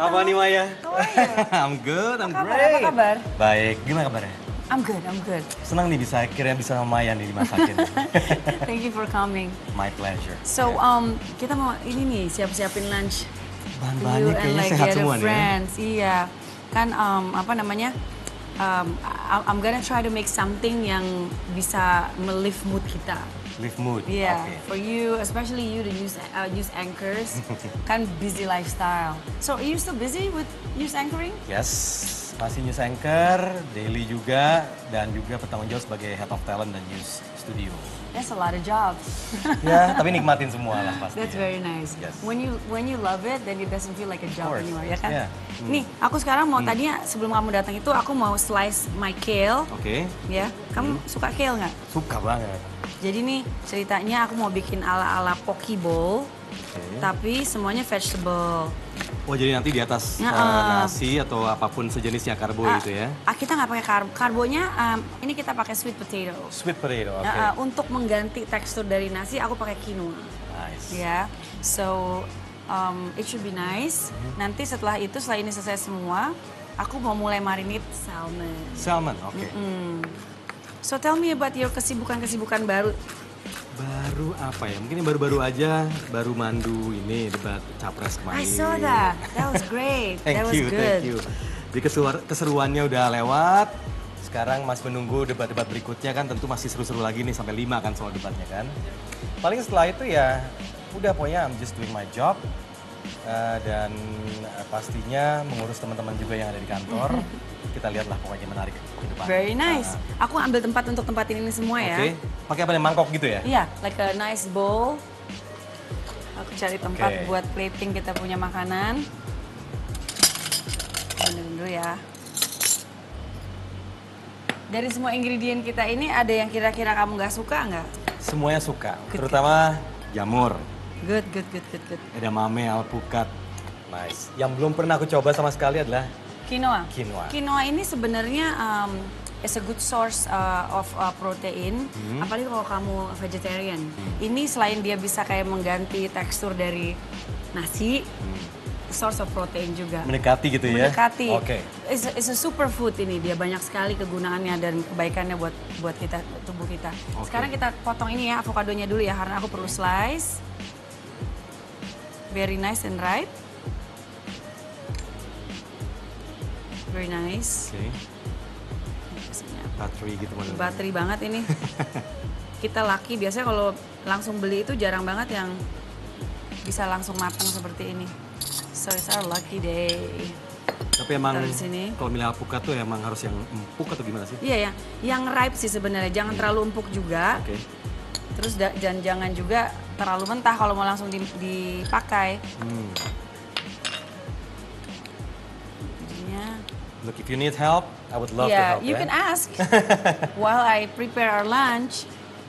Apa nih Maya? How are you? I'm good, I'm Apa kabar? great. Apa kabar? Baik, gimana kabarnya? I'm good, I'm good. Senang nih akhirnya bisa sama Maya nih dimasakin. Thank you for coming. My pleasure. So, kita mau ini nih siapin lunch. Bahan-bahannya You and kayaknya like sehat the other semua nih ya. friends. Iya. Kan apa namanya? I'm gonna try to make something yang bisa melift mood kita. Live mood. Yeah, Oke. for you, especially you to use anchors, kan busy lifestyle. So, are you still busy with use anchoring? Yes, masih news anchor, daily juga, dan juga bertanggung jawab sebagai head of talent dan news studio. That's a lot of jobs. Ya, tapi nikmatin semua lah pasti. That's very nice. Yes. When you love it, then it doesn't feel like a job course. anymore, ya kan? Yeah. Nih, aku sekarang mau tadinya sebelum kamu datang itu aku mau slice my kale, Oke, ya. Kamu suka kale nggak? suka banget. Jadi nih ceritanya aku mau bikin ala-ala poke bowl, tapi semuanya vegetable. Oh jadi nanti di atas nasi atau apapun sejenisnya karbo gitu ya? Kita nggak pakai karbonya, ini kita pakai sweet potato. Sweet potato, oke. Untuk mengganti tekstur dari nasi, aku pakai quinoa. Nice. Ya, so it should be nice. Nanti setelah ini selesai semua, aku mau mulai marinate salmon. Salmon, oke. So tell me about your kesibukan baru. Baru apa ya? Mungkin yang baru-baru aja, baru mandu ini debat capres kemarin. I saw that. That was great. Thank That was you, good. thank you. Jadi keseruannya udah lewat. Sekarang masih menunggu debat-debat berikutnya kan tentu masih seru-seru lagi nih sampai 5 kan soal debatnya kan. Paling setelah itu ya udah pokoknya I'm just doing my job. Dan pastinya mengurus teman-teman juga yang ada di kantor. Kita lihatlah pokoknya menarik ke depan. Very nice. Aku ambil tempat untuk tempatin ini semua ya. Oke, pakai apa nih, mangkok gitu ya? Iya, like a nice bowl. Aku cari tempat Oke. buat plating kita punya makanan. Ambil dulu ya. Dari semua ingredient kita ini ada yang kira-kira kamu nggak suka nggak? Semuanya suka, Good, terutama jamur. Good. Edamame, alpukat, nice. Yang belum pernah aku coba sama sekali adalah Quinoa. Quinoa. Quinoa ini sebenarnya is a good source of protein, apalagi kalau kamu vegetarian. Ini selain dia bisa kayak mengganti tekstur dari nasi, source of protein juga. Mendekati gitu ya? Mendekati. Oke. It's a superfood ini, dia banyak sekali kegunaannya dan kebaikannya buat kita, tubuh kita. Oke. Sekarang kita potong ini ya, avokadonya dulu ya, karena aku perlu slice. Very nice and ripe. Very nice. Oke, battery gitu mana? Bateri banget ini. Kita laki biasanya kalau langsung beli itu jarang banget yang bisa langsung matang seperti ini. So it's our lucky day. Tapi emang Taruh di sini. kalau milih alpukat tuh emang harus yang empuk atau gimana sih? Iya ya, yang ripe sih sebenarnya. Jangan terlalu empuk juga. Oke. Terus jangan juga terlalu mentah kalau mau langsung dipakai. Jadinya, Look, if you need help, I would love to yeah, help you ya. can ask while I prepare our lunch.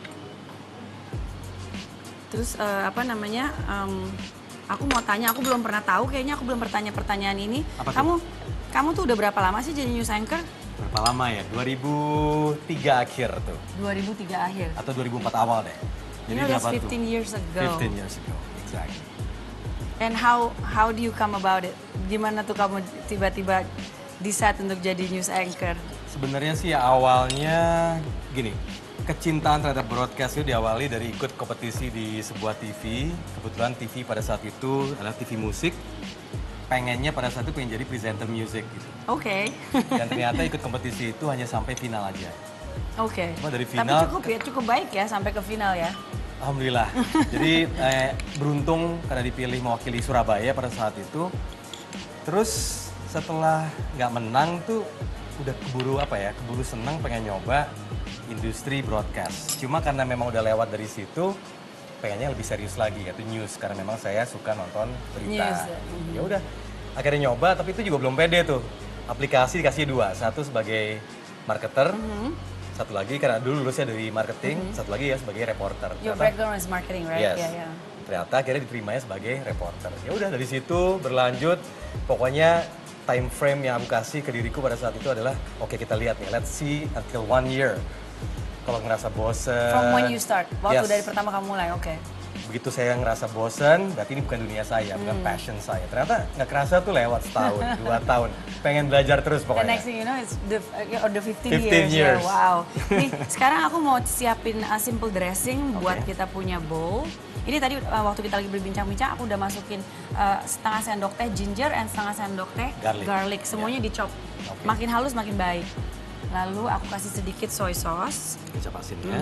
Terus apa namanya? Aku mau tanya, aku belum pernah tahu. Kayaknya aku belum bertanya pertanyaan ini. Apa tuh? Kamu tuh udah berapa lama sih jadi news anchor? Berapa lama ya? 2003 akhir tuh. 2003 akhir. Atau 2004 awal deh. You know, that's 15 years ago. 15 years ago, exactly. And how do you come about it? Gimana tuh kamu tiba-tiba decide untuk jadi news anchor? Sebenarnya sih awalnya gini, kecintaan terhadap broadcast itu diawali dari ikut kompetisi di sebuah TV. Kebetulan TV pada saat itu adalah TV musik. Pengennya pada saat itu pengen jadi presenter music gitu. Oke. Dan ternyata ikut kompetisi itu hanya sampai final aja. Oke. Cuma dari Tapi final cukup baik ya sampai ke final ya. Alhamdulillah. Jadi beruntung karena dipilih mewakili Surabaya pada saat itu. Terus setelah nggak menang tuh udah keburu senang pengen nyoba industri broadcast. Cuma karena memang udah lewat dari situ, pengennya lebih serius lagi yaitu news karena memang saya suka nonton berita. News, Ya udah, akhirnya nyoba tapi itu juga belum pede tuh. Aplikasi dikasih 2, satu sebagai marketer, satu lagi karena dulu lulusnya dari marketing, satu lagi ya sebagai reporter. Your Ternyata- background is marketing, right? Yes. Yeah. Ternyata akhirnya diterimanya sebagai reporter. Ya udah dari situ berlanjut. Pokoknya time frame yang aku kasih ke diriku pada saat itu adalah oke kita lihat nih, let's see until 1 year. Kalau ngerasa bosen. From when you start, waktu Yes. dari pertama kamu mulai, oke. begitu saya ngerasa bosen, berarti ini bukan dunia saya, bukan passion saya. Ternyata nggak kerasa tuh lewat setahun, 2 tahun. Pengen belajar terus The pokoknya. next thing you know, it's the 15 15 years. years. Ya, wow. Nih, sekarang aku mau siapin simple dressing buat kita punya bowl. Ini tadi waktu kita lagi berbincang-bincang, aku udah masukin setengah sendok teh ginger and setengah sendok teh garlic. Semuanya dicop. Makin halus makin baik. Lalu aku kasih sedikit soy sauce. Kecap asin ya.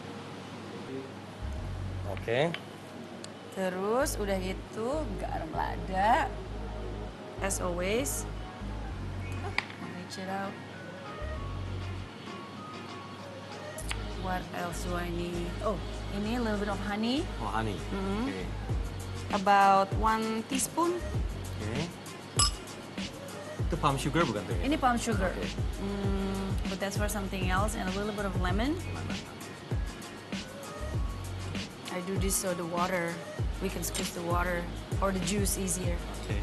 Oke. Terus udah gitu garam lada. As always. Reach it out. What else do I need? Oh, ini a little bit of honey. Oh, honey. Oke. About 1 teaspoon. Oke. Itu palm sugar bukan tuh ya? Ini palm sugar. But that's for something else. And a little bit of lemon. I do this so the water, we can squeeze the water or the juice easier. Oke.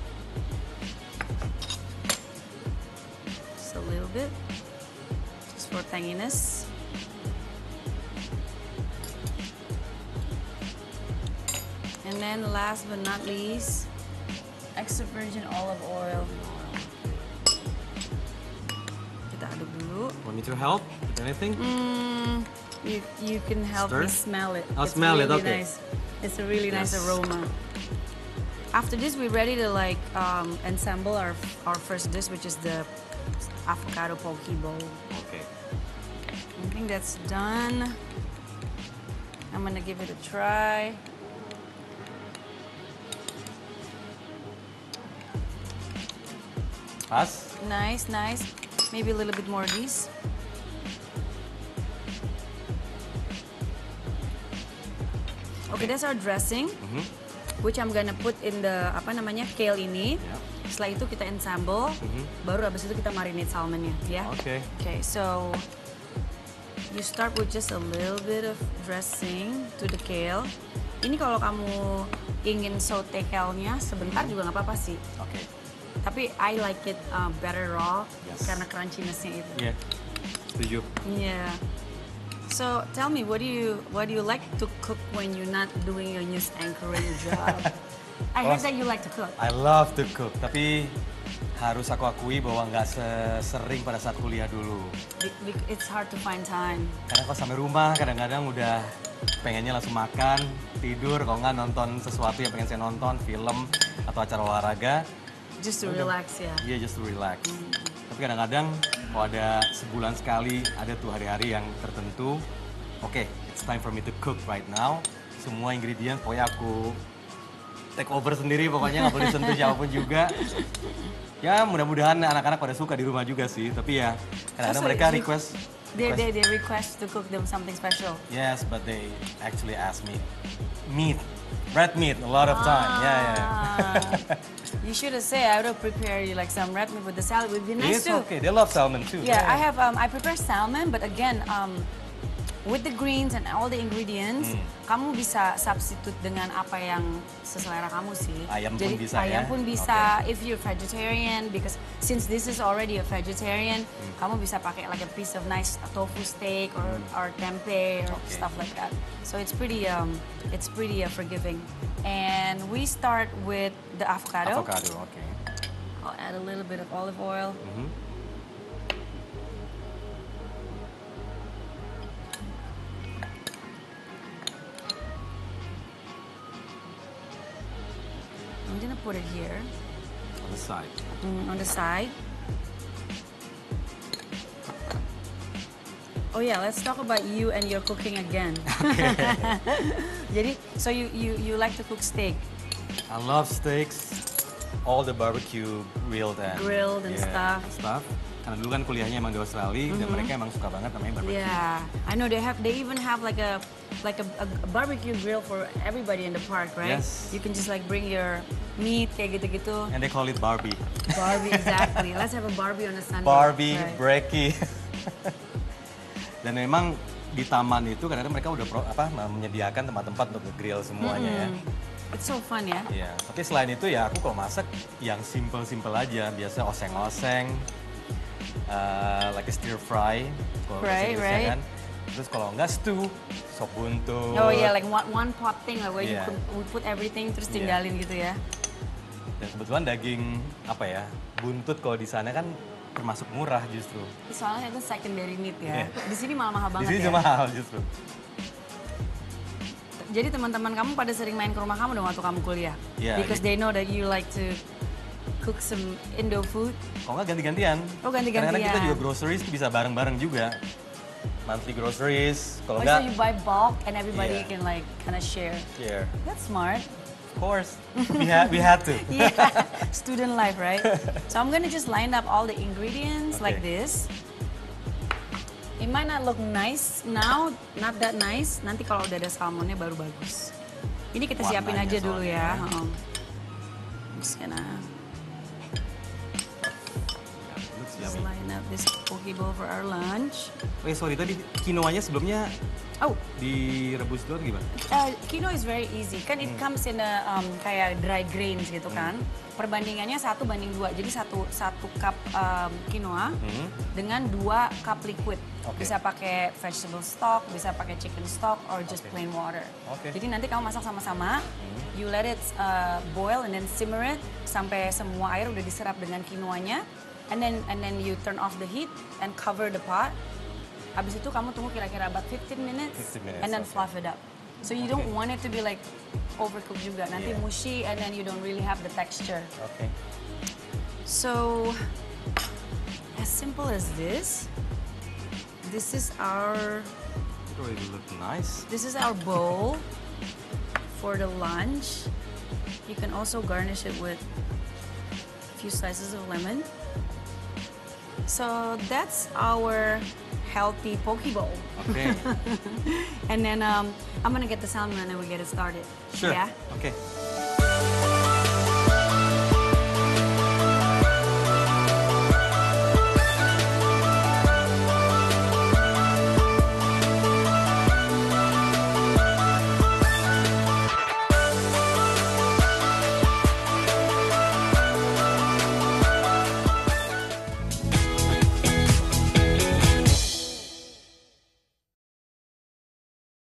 Just a little bit, just for tanginess. And then last but not least, extra virgin olive oil. Kita aduk dulu. Want me to help with anything? You can help Stir? me smell it. I'll It's smell it, really okay. Nice. It's a really nice Yes. aroma. After this, we're ready to like ensemble our first dish, which is the avocado poke bowl. Oke. I think that's done. I'm gonna give it a try. Pas? Nice, nice. Maybe a little bit more of these. Okay, that's our dressing, which I'm gonna put in the apa namanya kale ini. Setelah itu kita ensemble, baru abis itu kita marinate salmonnya, ya. Oke. Okay, so you start with just a little bit of dressing to the kale. Ini kalau kamu ingin saute kale-nya sebentar juga nggak apa-apa sih. Oke. Tapi I like it better raw Yes. karena crunchiness-nya itu. Iya. Setuju. Yeah. So tell me, what do you like to cook when you're not doing your news anchoring job? I heard that you like to cook. I love to cook, tapi harus aku akui bahwa nggak sesering pada saat kuliah dulu. It's hard to find time. Karena kalau sampai rumah kadang-kadang udah pengennya langsung makan, tidur, kalau nggak nonton sesuatu yang pengen saya nonton, film atau acara olahraga. Just to relax, ya. Iya, just to relax. Tapi kadang-kadang kalau ada sebulan sekali, ada tuh hari-hari yang tertentu, oke, it's time for me to cook right now. Semua ingredient pokoknya aku take over sendiri, pokoknya nggak boleh sentuh siapapun juga. Ya mudah-mudahan anak-anak pada suka di rumah juga sih, tapi ya kadang-kadang So, mereka you- request. They request to cook them something special. Yes, but they actually ask me meat, red meat a lot of time. Yeah. You should have said I would have prepared you like some red meat with the salad. Would be nice It's too. okay. They love salmon too. Yeah, I have. I prepare salmon, but again, with the greens and all the ingredients, kamu bisa substitute dengan apa yang seselera kamu sih. Ayam pun Jadi, bisa ayam ya? pun bisa. If you're vegetarian, because since this is already a vegetarian, kamu bisa pakai like a piece of nice tofu steak or tempeh or stuff like that. So it's pretty forgiving. And we start with the avocado. Avocado, okay. I'll add a little bit of olive oil. I'm gonna put it here On the side. on the side. Oh yeah, let's talk about you and your cooking again. Jadi, so you like to cook steak? I love steaks, all the barbecue, grilled and stuff. Karena dulu kan kuliahnya emang di Australia dan mereka emang suka banget namanya barbecue. Yeah, I know they even have like a barbecue grill for everybody in the park, right? Yes. You can just like bring your meat kayak gitu-gitu. And they call it Barbie. Barbie, exactly. Let's have a Barbie on a Sunday. Barbie, Right. Brekkie. Dan memang di taman itu kadang-kadang mereka udah menyediakan tempat-tempat untuk nge-grill semuanya ya. It's so fun ya. Iya, tapi selain itu ya aku kalau masak yang simple-simple aja, biasa oseng-oseng, like a stir fry, kalau bahasa Right, Inggrisnya right. kan. Terus kalau enggak stew, sop buntut. Oh iya, like one pot thing lah, where Iya. we put everything terus Iya. tinggalin gitu ya. Dan kebetulan daging apa ya, buntut kalau di sana kan termasuk murah justru. Soalnya itu secondary need ya. Iya. Di sini malah mahal Di banget sini ya. cuma mahal justru. Jadi teman-teman kamu pada sering main ke rumah kamu dong waktu kamu kuliah? Iya, Because they know that you like to cook some Indo food. Kalau nggak ganti-gantian. Oh, ganti-gantian. Kadang-kadang kita juga groceries tuh bisa bareng-bareng juga. Monthly groceries, kalau Oh, so nggak, you buy bulk and everybody Iya. can like kind of share. share. That's smart. Of course, we had to. Yeah, student life, right? So I'm gonna just line up all the ingredients like Okay. this. It might not look nice now, not that nice. Nanti kalau udah ada salmonnya baru bagus. Ini kita siapin Warnanya aja dulu soalnya. ya. I'm just gonna Looks just yummy. line up this poke bowl for our lunch. Oke, sorry tadi quinoanya sebelumnya Oh, direbus dulu atau gimana? quinoa is very easy. Kan it comes in a kayak dry grains gitu kan. Perbandingannya 1:2. Jadi satu cup quinoa dengan 2 cup liquid. Oke. Bisa pakai vegetable stock, bisa pakai chicken stock, or just Oke. plain water. Oke. Jadi nanti kamu masak sama-sama. You let it boil and then simmer it sampai semua air udah diserap dengan quinoanya. And then you turn off the heat and cover the pot. Habis itu kamu tunggu kira-kira about 15 minutes, 15 minutes, and then okay. fluff it up. So you don't want it to be like overcooked juga. Nanti Yeah. mushy and then you don't really have the texture. Oke. So as simple as this. This is our It already look nice. bowl for the lunch. You can also garnish it with a few slices of lemon. So that's our healthy poke bowl. Oke. And then I'm gonna get the salmon and then we get it started. Sure. Yeah. Oke.